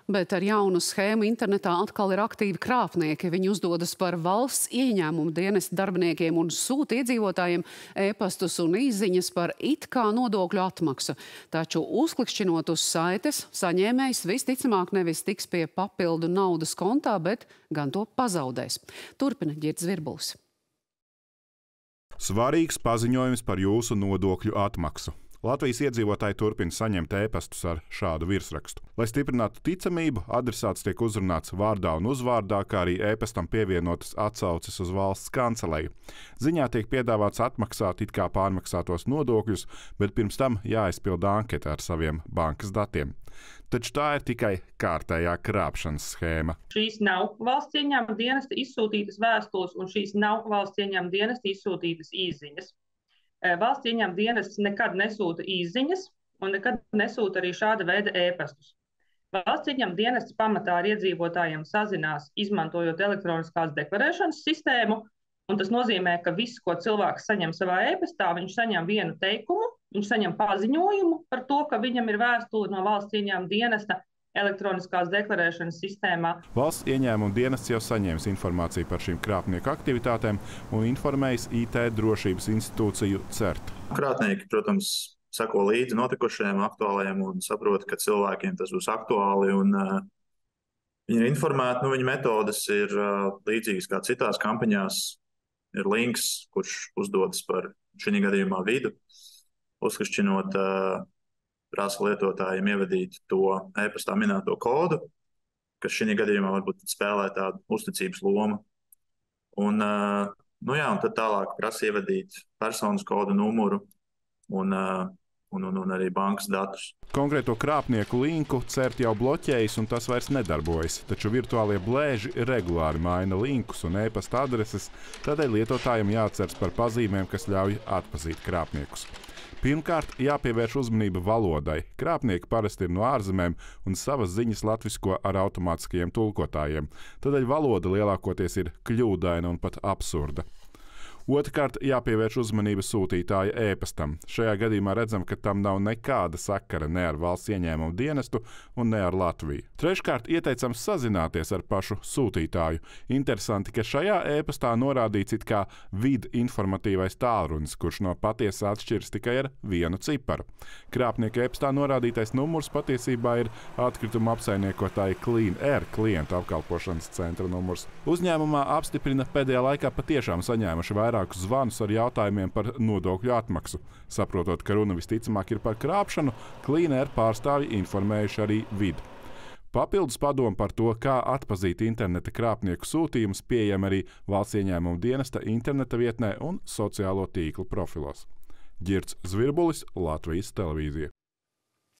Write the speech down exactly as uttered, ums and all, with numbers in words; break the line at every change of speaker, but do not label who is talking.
Bet ar jaunu schēmu internetā atkal ir aktīvi krāpnieki. Viņi uzdodas par valsts ieņēmumu dienesta darbiniekiem un sūta iedzīvotājiem e-pastus un izziņas par it kā nodokļu atmaksu. Taču uzklikšķinot uz saites, saņēmējs visticamāk nevis tiks pie papildu naudas kontā, bet gan to pazaudēs. Turpina Ģirds Virbulis.
Svarīgs paziņojums par jūsu nodokļu atmaksu. Latvijas iedzīvotāji turpina saņemt e-pastus ar šādu virsrakstu. Lai stiprinātu ticamību, adresāts tiek uzrunāts vārdā un uzvārdā, kā arī e-pastam pievienotas atsauces uz valsts kanceleju. Ziņā tiek piedāvāts atmaksāt it kā pārmaksātos nodokļus, bet pirms tam jāaizpilda anketa ar saviem bankas datiem. Taču tā ir tikai kārtējā krāpšanas schēma.
Šīs nav valsts ieņēmuma dienesta izsūtītas vēstules, un šīs nav valsts ieņēmuma dienesta izsūtītas izziņas. Valsts ieņēmuma dienests nekad nesūta izziņas un nekad nesūta arī šāda veida e-pastus. Valsts ieņēmuma dienests pamatā ar iedzīvotājiem sazinās, izmantojot elektroniskās deklarēšanas sistēmu, un tas nozīmē, ka viss, ko cilvēks saņem savā e-pastā, viņš saņem vienu teikumu, viņš saņem paziņojumu par to, ka viņam ir vēstule no valsts ieņēmuma dienesta elektroniskās deklarēšanas sistēmā.
Valsts ieņēmuma dienests jau saņēmis informāciju par šīm krāpnieku aktivitātēm un informējis I T drošības institūciju CERT.
Krāpnieki, protams, seko līdzi notikušajiem, aktuālajiem un saprot, ka cilvēkiem tas būs aktuāli un uh, viņi ir informēti. Nu, viņa metodes ir uh, līdzīgas kā citās kampaņās. Ir links, kurš uzdodas par šī gadījumā vidu, uzklikšķinot uh, prasa lietotājiem ievadīt to e-pastā minēto kodu, kas šī gadījumā varbūt spēlē tādu uzticības lomu. Un, nu jā, un tad tālāk prasa ievadīt personas kodu numuru un, un, un, un arī bankas datus.
Konkrēto krāpnieku linku CERT jau bloķējis un tas vairs nedarbojas, taču virtuālie blēži regulāri maina linkus un e-pasta adreses, tādēļ lietotājiem jāatceras par pazīmēm, kas ļauj atpazīt krāpniekus. Pirmkārt, jāpievērš uzmanība valodai. Krāpnieki parasti ir no ārzemēm un savas ziņas latvisko ar automātiskajiem tulkotājiem. Tādēļ valoda lielākoties ir kļūdaina un pat absurda. Otrkārt, jāpievērš uzmanība sūtītāja e-pastam. Šajā gadījumā redzam, ka tam nav nekāda sakara ne ar valsts ieņēmumu dienestu un ne ar Latviju. Treškārt, ieteicams sazināties ar pašu sūtītāju. Interesanti, ka šajā e-pastā norādīts it kā vid informatīvais tālrunis, kurš no patiesa atšķiras tikai ar vienu ciparu. Krāpnieka e-pastā norādītais numurs patiesībā ir atkrituma apsaimniekotāja Clean Air klientu apkalpošanas centra numurs. Uzņēmumā apstiprina pēdējā laikā patiešām saņēmuši vairāk vairākus zvanus ar jautājumiem par nodokļu atmaksu. Saprotot, ka runa visticamāk ir par krāpšanu, Clean Air pārstāvji informējuši arī vidu. Papildus padomu par to, kā atpazīt interneta krāpnieku sūtījumus, pieejami arī valsts ieņēmuma dienesta interneta vietnē un sociālo tīklu profilos. Ģirds Virbulis, Latvijas televīzija.